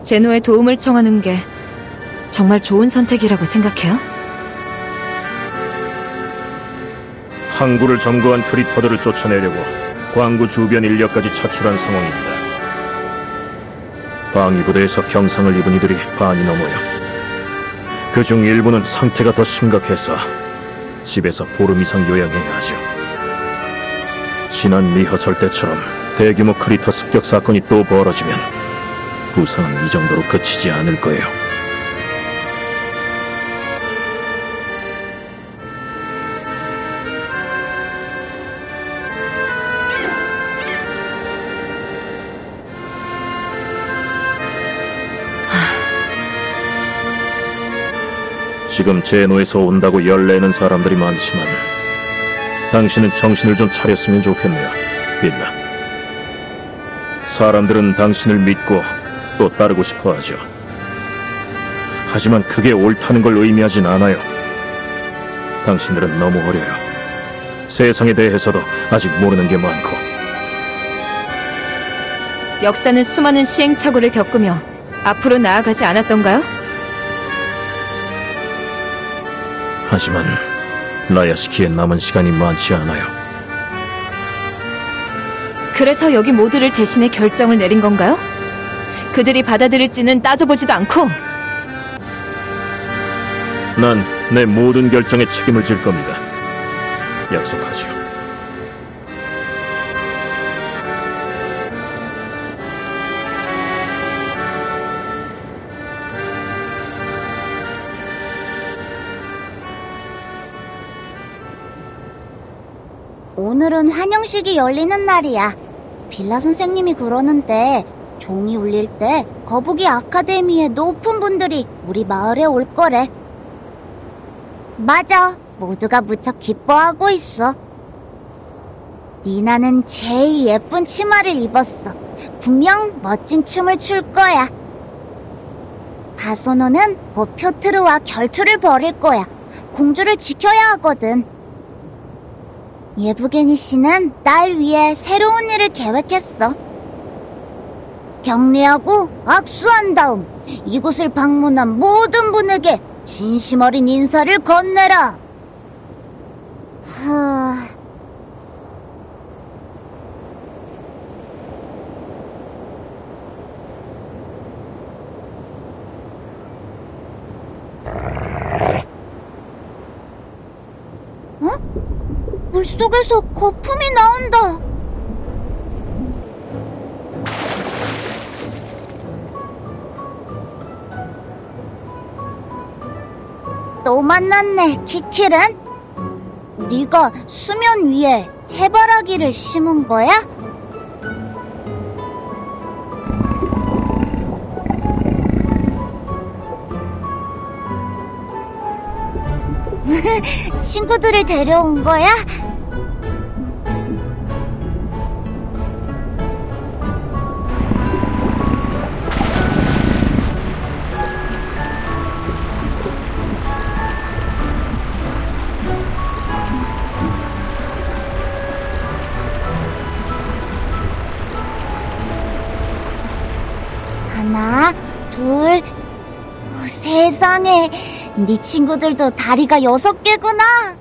제노의 도움을 청하는 게 정말 좋은 선택이라고 생각해요? 항구를 점거한 크리터들을 쫓아내려고 광구 주변 인력까지 차출한 상황입니다. 방위부대에서 병상을 입은 이들이 반이 넘어요. 그중 일부는 상태가 더 심각해서 집에서 보름 이상 요양해야 하죠. 지난 리허설 때처럼 대규모 크리터 습격 사건이 또 벌어지면 부상은 이 정도로 그치지 않을 거예요. 지금 제노에서 온다고 열내는 사람들이 많지만 당신은 정신을 좀 차렸으면 좋겠네요, 빌라. 사람들은 당신을 믿고 또 따르고 싶어 하죠. 하지만 그게 옳다는 걸 의미하진 않아요. 당신들은 너무 어려요. 세상에 대해서도 아직 모르는 게 많고. 역사는 수많은 시행착오를 겪으며 앞으로 나아가지 않았던가요? 하지만 라야시키에 남은 시간이 많지 않아요. 그래서 여기 모두를 대신해 결정을 내린 건가요? 그들이 받아들일지는 따져보지도 않고. 난 내 모든 결정에 책임을 질 겁니다. 약속하죠. 오늘은 환영식이 열리는 날이야. 빌라 선생님이 그러는데 종이 울릴 때 거북이 아카데미의 높은 분들이 우리 마을에 올 거래. 맞아, 모두가 무척 기뻐하고 있어. 니나는 제일 예쁜 치마를 입었어. 분명 멋진 춤을 출 거야. 바소노는 곧 표트르와 결투를 벌일 거야. 공주를 지켜야 하거든. 예브게니 씨는 날 위해 새로운 일을 계획했어. 격려하고 악수한 다음 이곳을 방문한 모든 분에게 진심 어린 인사를 건네라. 물속에서 거품이 나온다. 또 만났네, 키킬은. 네가 수면 위에 해바라기를 심은 거야? 친구들을 데려온 거야? 하나, 둘, 세상에, 네 친구들도 다리가 6개구나.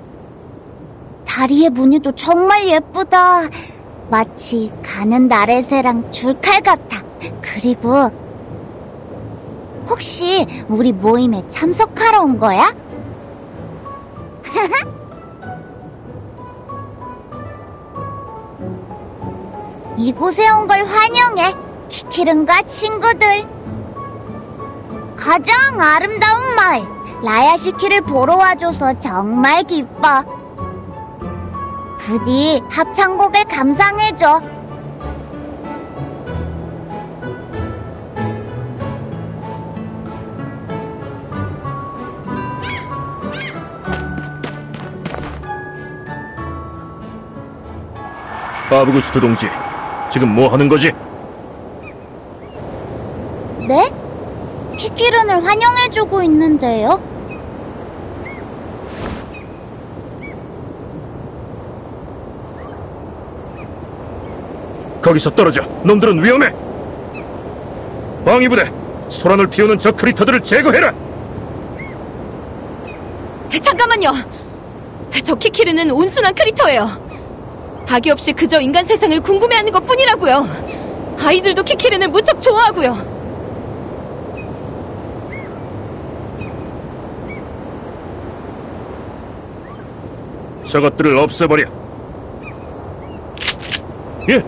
다리의 무늬도 정말 예쁘다. 마치 가는 나레새랑 줄칼 같아. 그리고 혹시 우리 모임에 참석하러 온 거야? 이곳에 온 걸 환영해, 키키른과 친구들. 가장 아름다운 마을 라야시키를 보러 와줘서 정말 기뻐. 부디 합창곡을 감상해줘. 아브구스트 동지, 지금 뭐 하는 거지? 네? 키키른을 환영해주고 있는데요? 거기서 떨어져! 놈들은 위험해! 방위부대! 소란을 피우는 저 크리터들을 제거해라! 잠깐만요. 저 키키르는 온순한 크리터예요. 악의 없이 그저 인간 세상을 궁금해하는 것뿐이라고요. 아이들도 키키르는 무척 좋아하고요. 저것들을 없애버려. 예.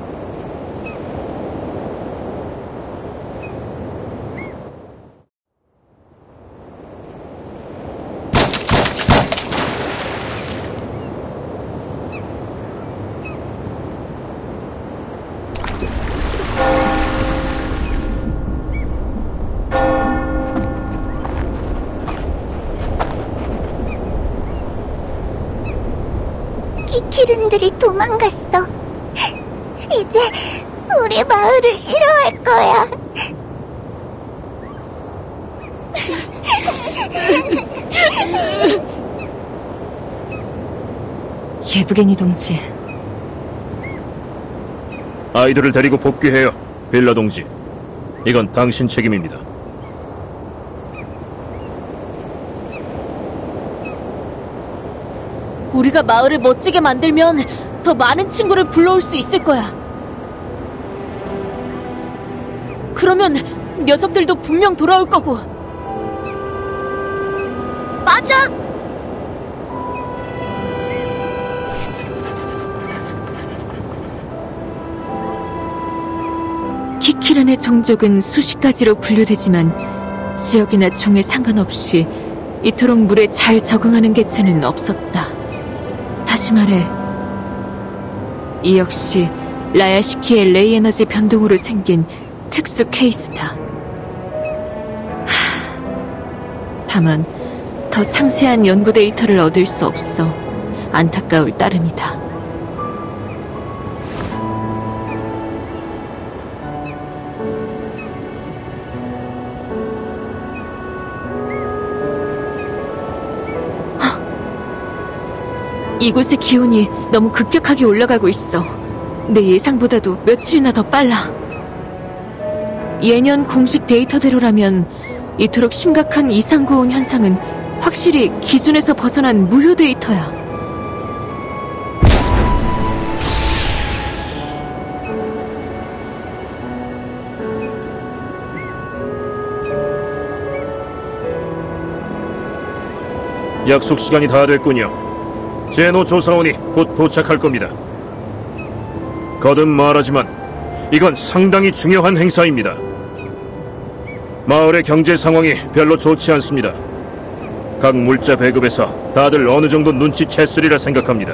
키키른들이 도망갔어. 이제 우리 마을을 싫어할 거야. 예브게니 동지. 아이들을 데리고 복귀해요, 빌라 동지. 이건 당신 책임입니다. 우리가 마을을 멋지게 만들면 더 많은 친구를 불러올 수 있을 거야. 그러면 녀석들도 분명 돌아올 거고. 맞아! 키키른의 종족은 수십 가지로 분류되지만 지역이나 종에 상관없이 이토록 물에 잘 적응하는 개체는 없었다. 다시 말해, 이 역시 라야시키의 레이 에너지 변동으로 생긴 특수 케이스다. 다만 더 상세한 연구 데이터를 얻을 수 없어 안타까울 따름이다. 이곳의 기온이 너무 급격하게 올라가고 있어. 내 예상보다도 며칠이나 더 빨라. 예년 공식 데이터대로라면 이토록 심각한 이상고온 현상은 확실히 기준에서 벗어난 무효 데이터야. 약속 시간이 다 됐군요. 제노 조사원이 곧 도착할 겁니다. 거듭 말하지만 이건 상당히 중요한 행사입니다. 마을의 경제 상황이 별로 좋지 않습니다. 각 물자 배급에서 다들 어느 정도 눈치챘으리라 생각합니다.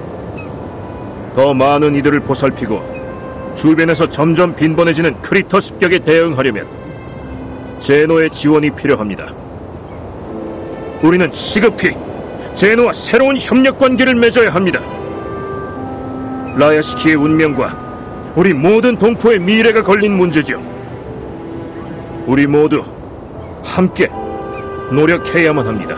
더 많은 이들을 보살피고 주변에서 점점 빈번해지는 크리터 습격에 대응하려면 제노의 지원이 필요합니다. 우리는 시급히 제노와 새로운 협력 관계를 맺어야 합니다. 라야시키의 운명과 우리 모든 동포의 미래가 걸린 문제죠. 우리 모두 함께 노력해야만 합니다.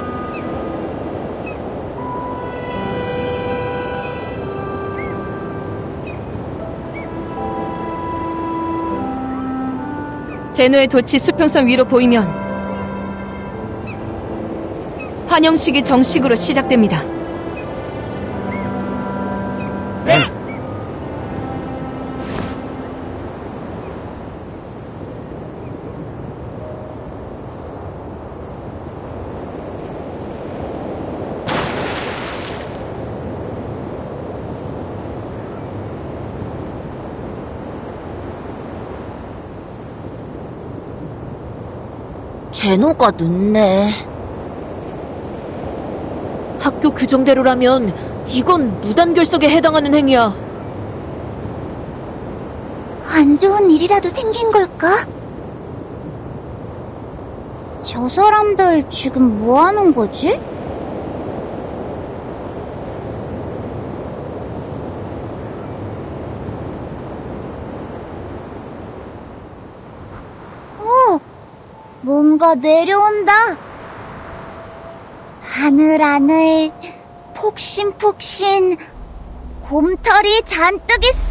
제노의 돛이 수평선 위로 보이면 환영식이 정식으로 시작됩니다. 네. 제노가 늦네. 학교 규정대로라면 이건 무단결석에 해당하는 행위야. 안 좋은 일이라도 생긴 걸까? 저 사람들 지금 뭐 하는 거지? 뭔가 내려온다. 하늘 폭신폭신 곰털이 잔뜩 있어.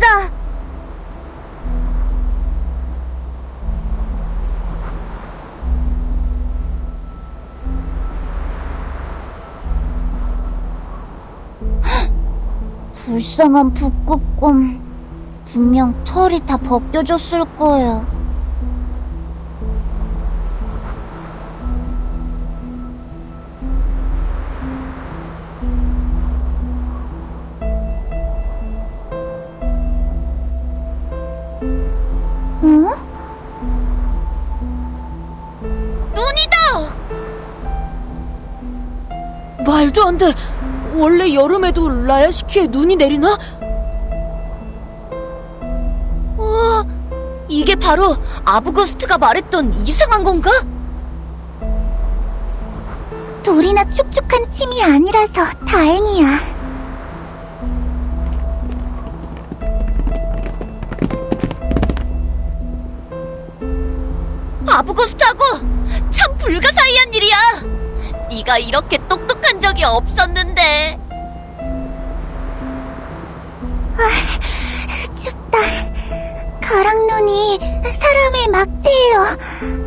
불쌍한 북극곰. 분명 털이 다 벗겨졌을 거야. 응? 눈이다! 말도 안 돼. 원래 여름에도 라야시키에 눈이 내리나? 우와, 이게 바로 아부거스트가 말했던 이상한 건가? 돌이나 축축한 침이 아니라서 다행이야. 아부거스트하고 참 불가사의한 일이야. 네가 이렇게 똑똑한 적이 없었는데. 춥다. 가랑눈이 사람을 막 찔러.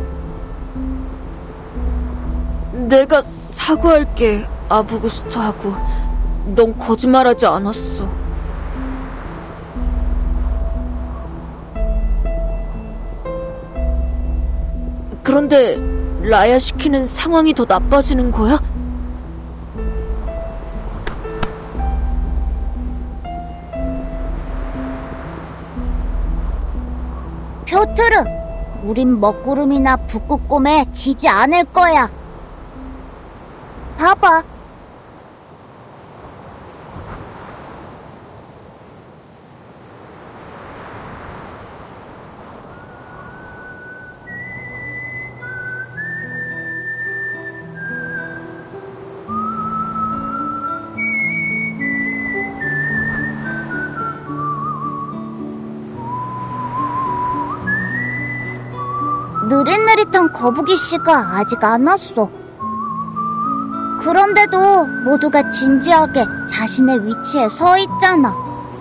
내가 사과할게, 아부거스트하고. 넌 거짓말하지 않았어. 그런데 라야시키는 상황이 더 나빠지는 거야? 표트르, 우린 먹구름이나 북극곰에 지지 않을 거야. 봐봐. 느릿느릿한 거북이 씨가 아직 안 왔어. 그런데도 모두가 진지하게 자신의 위치에 서 있잖아.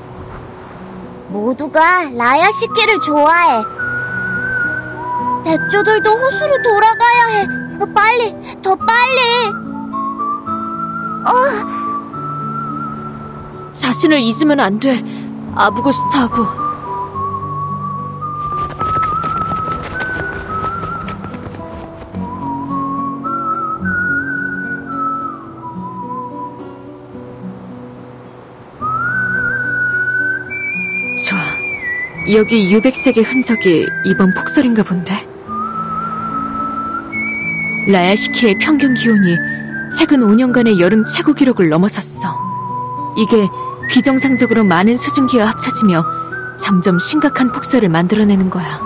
모두가 라야시키를 좋아해. 백조들도 호수로 돌아가야 해. 빨리, 더 빨리. 자신을 잊으면 안 돼, 아부거스트하고. 좋아, 여기 유백색의 흔적이 이번 폭설인가 본데. 라야시키의 평균 기온이 최근 5년간의 여름 최고 기록을 넘어섰어. 이게 비정상적으로 많은 수증기와 합쳐지며 점점 심각한 폭설을 만들어내는 거야.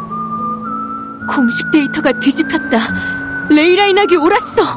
공식 데이터가 뒤집혔다. 레이라인학이 옳았어.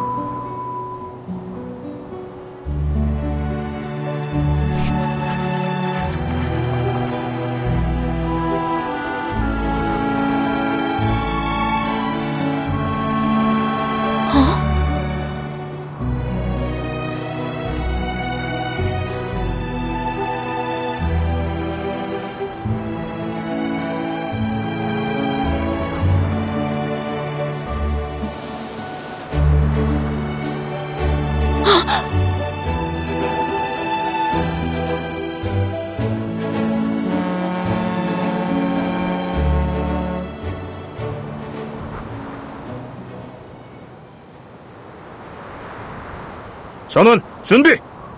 전원 준비!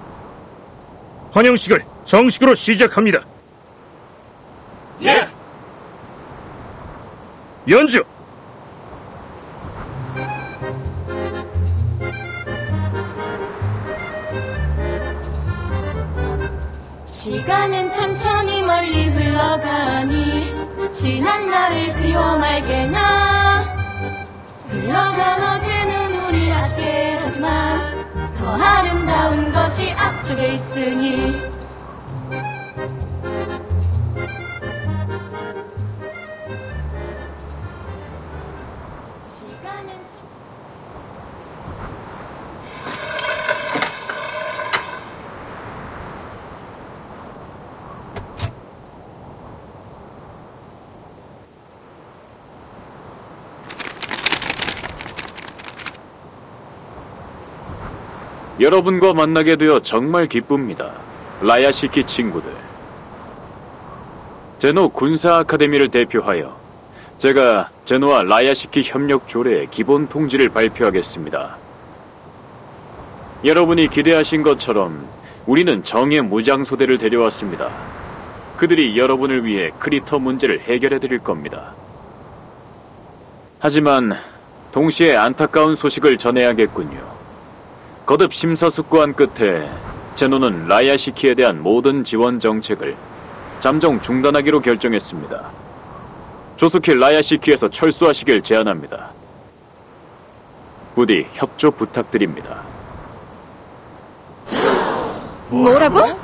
환영식을 정식으로 시작합니다. 예! 연주! 시간은 천천히 멀리 흘러가니 지난 날을 그리워 말게나. 흘러간 어제는 우릴 아쉽게 하지만 더 아름다운 것이 앞쪽에 있으니. 여러분과 만나게 되어 정말 기쁩니다. 라야시키 친구들, 제노 군사 아카데미를 대표하여 제가 제노와 라야시키 협력 조례의 기본 통지를 발표하겠습니다. 여러분이 기대하신 것처럼 우리는 정예 무장소대를 데려왔습니다. 그들이 여러분을 위해 크리터 문제를 해결해 드릴 겁니다. 하지만 동시에 안타까운 소식을 전해야겠군요. 거듭 심사숙고한 끝에 제노는 라야시키에 대한 모든 지원 정책을 잠정 중단하기로 결정했습니다. 조속히 라야시키에서 철수하시길 제안합니다. 부디 협조 부탁드립니다. 뭐라고?